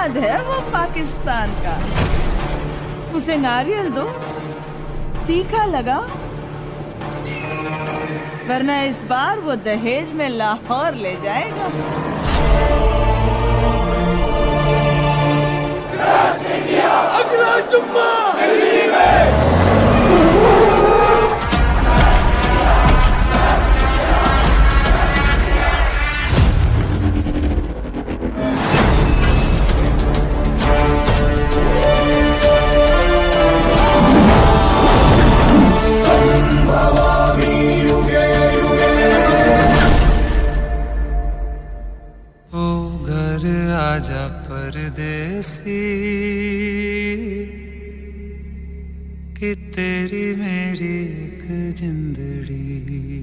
दामाद है वो पाकिस्तान का। उसे नारियल दो, तीखा लगा, वरना इस बार वो दहेज में लाहौर ले जाएगा। अगला जुम्मा दिल्ली में। आजा परदेसी कि तेरी मेरी एक जिंदड़ी।